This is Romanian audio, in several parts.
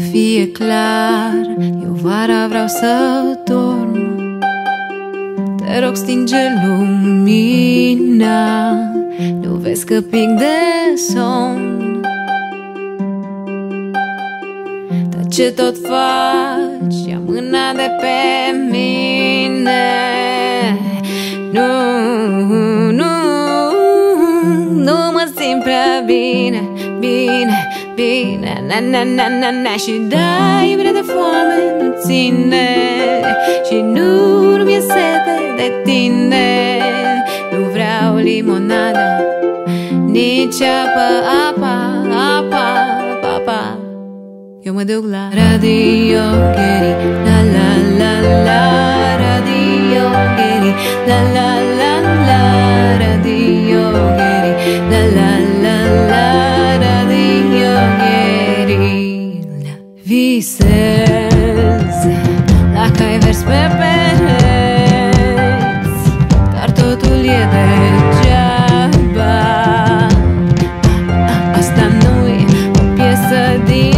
fie clar, eu vara vreau să dorm. Te rog, stinge lumina, nu vezi că pic de somn. Dar ce tot faci, ia mâna de pe mine. Nu, nu, nu mă simt prea bine, bine, bine, na, na, na, na, na. Și dai vrea de foame, nu ține. Și nu mi-e sete de tine. Nu vreau limonada, nici apă, apa, apa, apa. Eu mă duc la Radio Geri, la la la la, Radio Geri, la la la la, Radio Geri, la la la la, Radio Geri. Visez la cai vers pe pereți, dar totul e degeaba. Asta nu-i o piesă din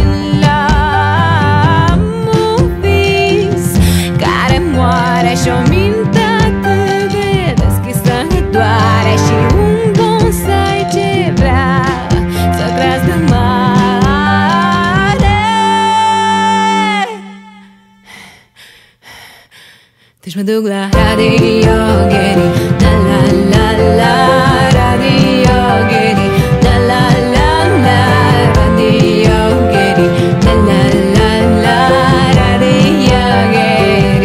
și o minte atât de deschisă doare. Și un bonsai ce vrea să crească mare. Deci mă duc la Radio Geri, la la la la, Radio Geri, la la la la, Radio Geri, la la la la, Radio Geri.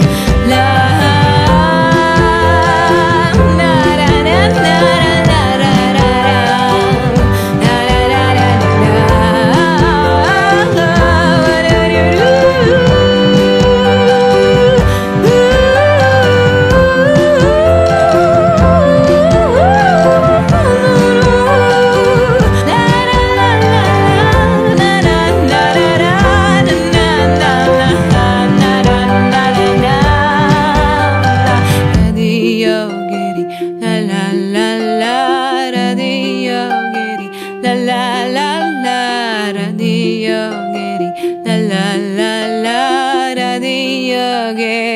La la la la, Radio Geri, la la la la, Radio Geri.